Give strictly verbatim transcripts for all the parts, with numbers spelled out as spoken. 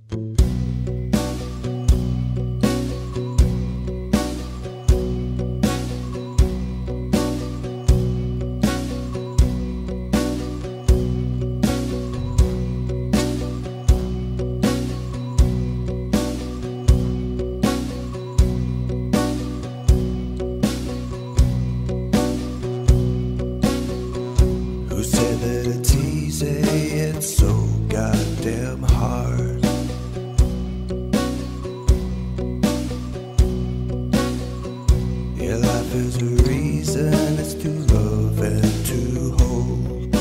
It's so goddamn hard. Yeah, life is a reason, it's to love and to hold.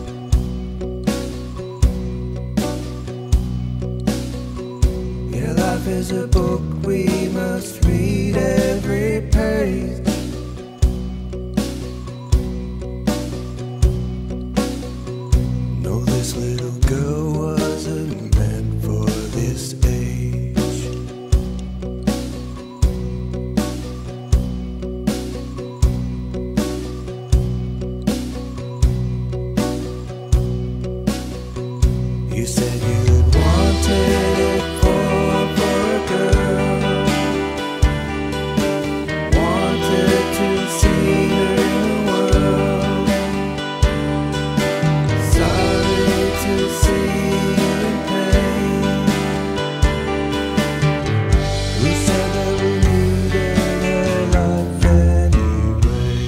Yeah, life is a book we must read every page. This little girl wasn't meant for this age. You said you'd wanted it for, for a girl. Wanted to see her in the world. Sorry to see you in pain. We said that we needed a life anyway.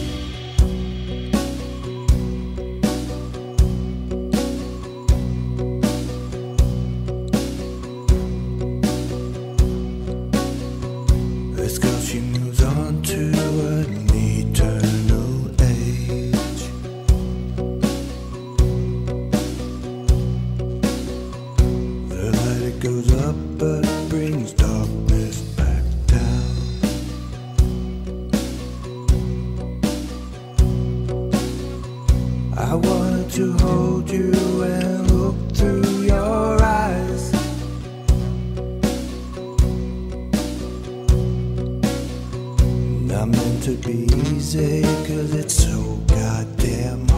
This girl, she moves on to an eternal age. It goes up but brings darkness back down. I wanted to hold you and look through your eyes. Not meant to be easy, 'cause it's so goddamn